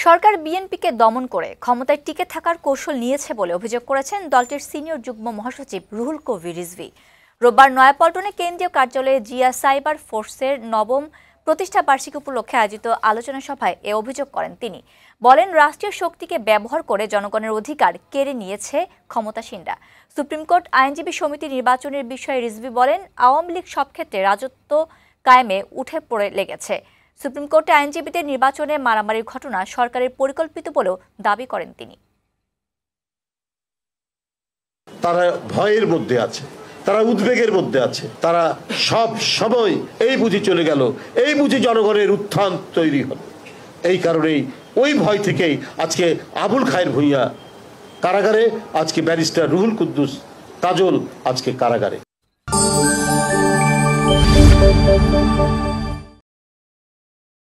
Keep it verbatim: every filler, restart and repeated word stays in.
সরকার বিএনপিকে দমন করে ক্ষমতায় টিকে থাকার কৌশল নিয়েছে বলে অভিযোগ করেছেন দলটির সিনিয়র যুগ্ম মহাসচিব রুহুল কবির রিজভী। রোববার নয়াপল্টনে কেন্দ্রীয় কার্যালয়ে জিয়া সাইবার ফোর্সের নবম প্রতিষ্ঠা বার্ষিকী উপলক্ষে আয়োজিত আলোচনা সভায় এ অভিযোগ করেন তিনি। বলেন, রাষ্ট্রীয় শক্তিকে ব্যবহার করে জনগণের অধিকার কেড়ে নিয়েছে ক্ষমতাসীনরা। সুপ্রিম কোর্ট আইনজীবী সমিতি নির্বাচনের বিষয়ে রিজভী বলেন, আওয়ামী লীগ সব ক্ষেত্রে রাজত্ব কায়েমে উঠে পড়ে লেগেছে। সুপ্রিম কোর্টে আইনজীবীদের নির্বাচনে মারামারির ঘটনা সরকারের পরিকল্পিত বলেও দাবি করেন তিনি। তারা ভয়ের মধ্যে আছে, তারা উদ্বেগের মধ্যে আছে, তারা সব সময় এই বুঝি চলে গেল, এই বুঝি জনগণের উত্থান তৈরি হল। এই কারণেই ওই ভয় থেকেই আজকে আবুল খায়ের ভূঁইয়া কারাগারে, আজকে ব্যারিস্টার রুহুল কুদ্দুস তাজল আজকে কারাগারে।